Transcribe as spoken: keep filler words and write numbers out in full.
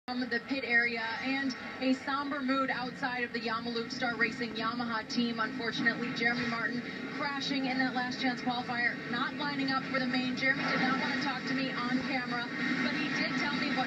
From the pit area, and a somber mood outside of the Yamaluke Star Racing Yamaha team. Unfortunately, Jeremy Martin crashing in that last chance qualifier, not lining up for the main. Jeremy did not want to talk to me on camera, but he did tell me what